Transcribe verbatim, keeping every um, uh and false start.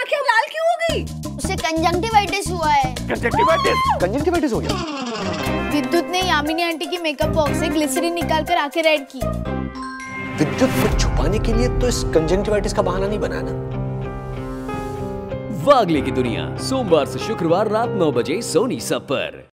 क्या लाल क्यों हो गई? उसे कंजंक्टिवाइटिस हुआ है। कंजंक्टिवाइटिस कंजंक्टिवाइटिस हो गया। विद्युत ने यामिनी आंटी की मेकअप बॉक्स से ग्लिसरीन निकाल कर आंखें रेड की। विद्युत को छुपाने के लिए तो इस कंजंक्टिवाइटिस का बहाना नहीं बनाना। वागले की दुनिया सोमवार से शुक्रवार रात नौ बजे सोनी सब पर।